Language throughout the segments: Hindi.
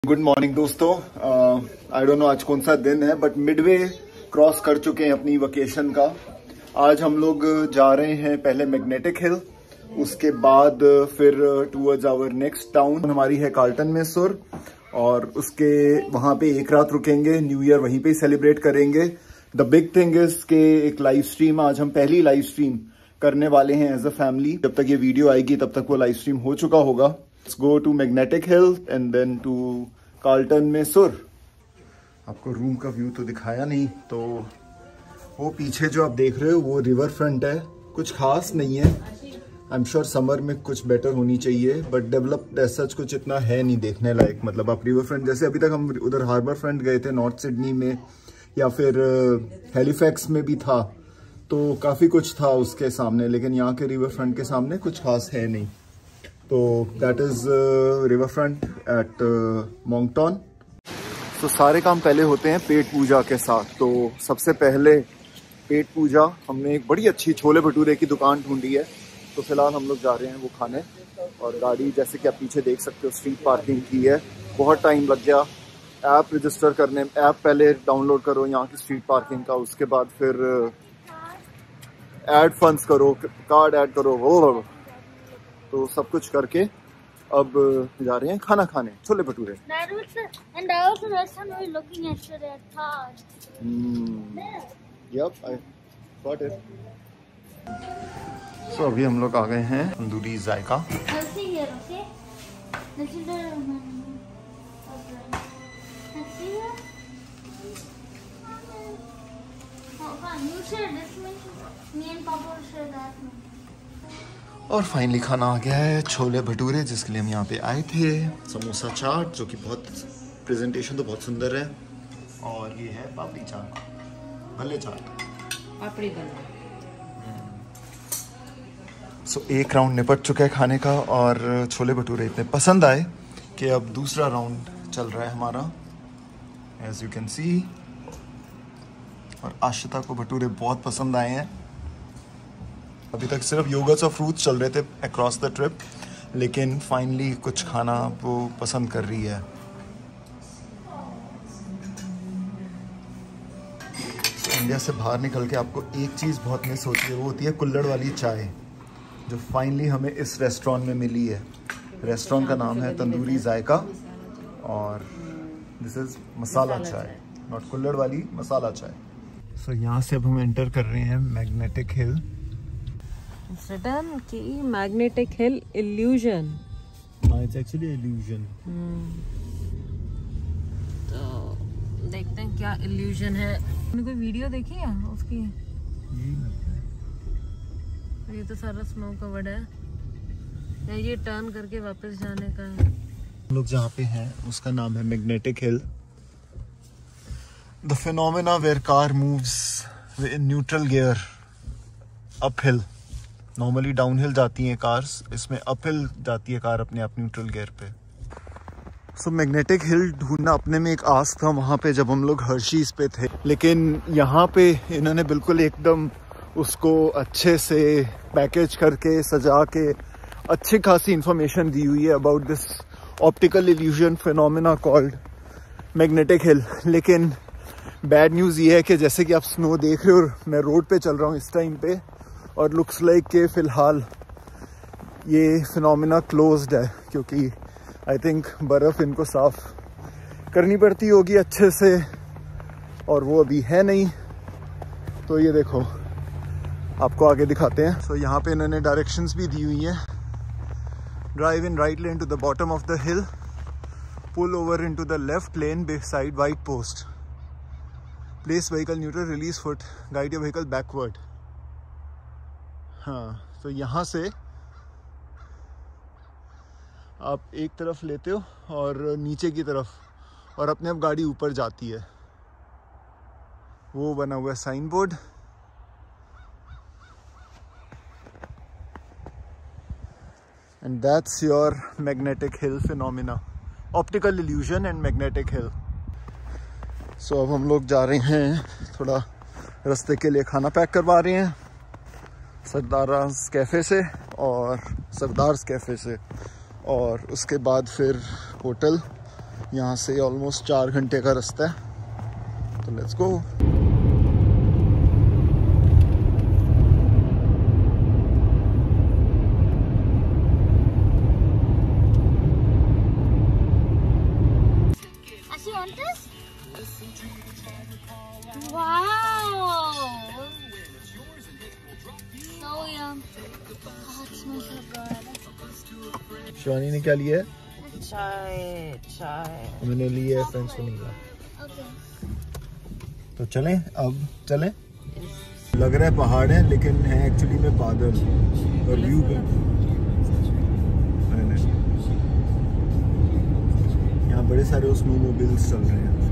गुड मॉर्निंग दोस्तों। आई डोंट नो आज कौन सा दिन है, बट मिडवे क्रॉस कर चुके हैं अपनी वेकेशन का। आज हम लोग जा रहे हैं पहले मैग्नेटिक हिल, उसके बाद फिर टूवर्ड्स आवर नेक्स्ट टाउन हमारी है कार्ल्टन में सुर, और उसके वहां पे एक रात रुकेंगे, न्यू ईयर वहीं पे ही सेलिब्रेट करेंगे। द बिग थिंग इज के एक लाइव स्ट्रीम, आज हम पहली लाइव स्ट्रीम करने वाले हैं एज अ फैमिली। जब तक ये वीडियो आएगी तब तक वो लाइव स्ट्रीम हो चुका होगा। Let's go to Magnetic Hill and then to Carlton में सुर। आपको रूम का व्यू तो दिखाया नहीं, तो वो पीछे जो आप देख रहे हो वो रिवर फ्रंट है। कुछ खास नहीं है, आई एम श्योर समर में कुछ बेटर होनी चाहिए, बट डेवलप्ड एज सच कुछ इतना है नहीं देखने लायक। मतलब आप रिवर फ्रंट जैसे अभी तक हम उधर हार्बर फ्रंट गए थे नॉर्थ सिडनी में, या फिर हैलिफैक्स में भी था, तो काफ़ी कुछ था उसके सामने, लेकिन यहाँ के रिवर फ्रंट के सामने कुछ खास है नहीं। तो that is river front at Moncton. तो सारे काम पहले होते हैं पेट पूजा के साथ। तो सबसे पहले पेट पूजा, हमने एक बड़ी अच्छी छोले भटूरे की दुकान ढूंढी है, तो फिलहाल हम लोग जा रहे हैं वो खाने। और गाड़ी जैसे कि आप पीछे देख सकते हो स्ट्रीट पार्किंग की है, बहुत टाइम लग गया ऐप रजिस्टर करने। ऐप पहले डाउनलोड करो यहाँ की स्ट्रीट पार्किंग का, उसके बाद फिर ऐड फंड्स करो, कार्ड ऐड करो, वो तो सब कुछ करके अब जा रहे हैं खाना खाने, छोले भटूरे। सो अभी हम लोग आ गए हैं तंदूरी जायका। और फाइनली खाना आ गया है, छोले भटूरे, जिसके लिए हम यहाँ पे आए थे। समोसा चाट, जो कि बहुत प्रेजेंटेशन तो बहुत सुंदर है, और ये है पापड़ी चाट, भल्ले चाट, पापड़ी भल्ला। सो एक राउंड निपट चुका है खाने का, और छोले भटूरे इतने पसंद आए कि अब दूसरा राउंड चल रहा है हमारा, एज यू कैन सी। और आशिता को भटूरे बहुत पसंद आए हैं। अभी तक सिर्फ योगर्ट्स और फ्रूट्स चल रहे थे अक्रॉस द ट्रिप, लेकिन फाइनली कुछ खाना वो पसंद कर रही है। इंडिया से बाहर निकल के आपको एक चीज़ बहुत मिस होती है, वो होती है कुल्हड़ वाली चाय, जो फाइनली हमें इस रेस्टोरेंट में मिली है। रेस्टोरेंट का नाम है तंदूरी जायका, और दिस इज मसाला चाय, नॉट कुल्हड़ वाली, मसाला चाय। सो यहाँ से अब हम एंटर कर रहे हैं मैग्नेटिक हिल। रिटर्न की magnetic hill illusion. It's actually illusion. तो देखते हैं क्या इल्यूजन है। मैंने कोई वीडियो देखी है उसकी? यही लगता है। ये तो सारा स्नो कवर्ड है, या ये टर्न करके वापस जाने का है। हम लोग जहाँ पे हैं उसका नाम है magnetic hill. The phenomena where car moves in neutral gear uphill. Normally downhill जाती हैं कार्स, इसमें अपहिल जाती है कार अपने आप न्यूट्रल गियर पे। सो मैग्नेटिक हिल ढूंढना अपने में एक आस था वहाँ पे जब हम लोग हर्शीज पे थे, लेकिन यहाँ पे इन्होंने बिल्कुल एकदम उसको अच्छे से पैकेज करके सजा के अच्छी खासी इंफॉर्मेशन दी हुई है about this optical illusion phenomena called magnetic hill. लेकिन बैड न्यूज़ ये है कि जैसे कि आप स्नो देख रहे हो, मैं रोड पे चल रहा हूँ इस टाइम पे, और लुक्स लाइक के फ़िलहाल ये फिनोमेना क्लोज्ड है, क्योंकि आई थिंक बर्फ़ इनको साफ़ करनी पड़ती होगी अच्छे से, और वो अभी है नहीं। तो ये देखो, आपको आगे दिखाते हैं। सो यहाँ पे इन्होंने डायरेक्शंस भी दी हुई हैं। Drive in right lane to the bottom of the hill, pull over in to the left lane beside white post, place vehicle neutral, release foot, guide your vehicle backward. हाँ, तो यहाँ से आप एक तरफ लेते हो और नीचे की तरफ, और अपने आप गाड़ी ऊपर जाती है। वो बना हुआ है sign board. And that's your magnetic hill phenomena, optical illusion and magnetic hill. So अब हम लोग जा रहे हैं, थोड़ा रास्ते के लिए खाना पैक करवा रहे हैं सरदार्स कैफ़े से और सरदार्स कैफ़े से, और उसके बाद फिर होटल, यहाँ से ऑलमोस्ट 4 घंटे का रास्ता है, तो लेट्स गो। शिवानी ने क्या लिया है? चाय। मैंने लिया है फ्रेंच वनीला। तो चलें, अब चलें। लग रहा है पहाड़ है, लेकिन है एक्चुअली में बादल और व्यू यहाँ बड़े सारे स्नोमोबिल्स चल रहे हैं।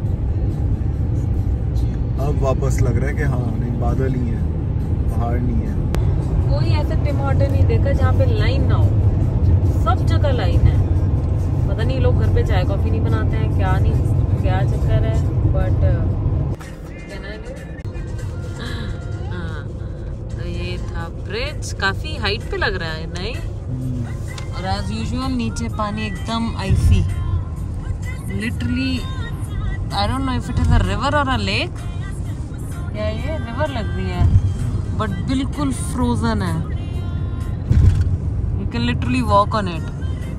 अब वापस लग रहा है कि हाँ नहीं, बादल ही है, पहाड़ नहीं है। कोई ऐसा टिम हॉर्टन नहीं देखा जहाँ पे लाइन ना हो, सब जगह लाइन है। पता नहीं लोग घर पे चाय कॉफी नहीं बनाते हैं क्या, नहीं क्या चक्कर है, बट तो ये था ब्रिज। काफी हाइट पे लग रहा है नहीं? और एज यूजुअल नीचे पानी एकदम icy, literally I don't know if it is a river और अ लेक, या ये रिवर लग रही है, बट बिल्कुल फ्रोजन है। You can literally walk on it.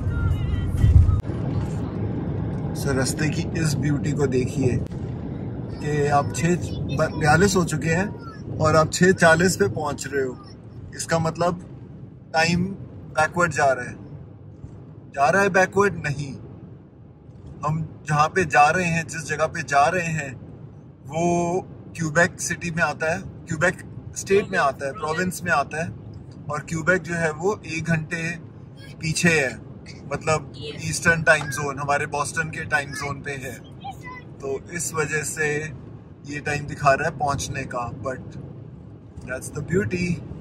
सर रास्ते की इस ब्यूटी को देखिए कि आप 6:42 हो चुके हैं और आप 6:40 पे पहुंच रहे हो। इसका मतलब टाइम बैकवर्ड जा रहा है बैकवर्ड नहीं। हम जहाँ पे जा रहे हैं, जिस जगह पे जा रहे हैं, वो क्यूबेक सिटी में आता है, क्यूबेक स्टेट में आता है, प्रोविंस में आता है। और क्यूबेक जो है वो 1 घंटे पीछे है, मतलब ईस्टर्न टाइम जोन, हमारे बॉस्टन के टाइम जोन पे है। तो इस वजह से ये टाइम दिखा रहा है पहुंचने का, बट दैट्स द ब्यूटी।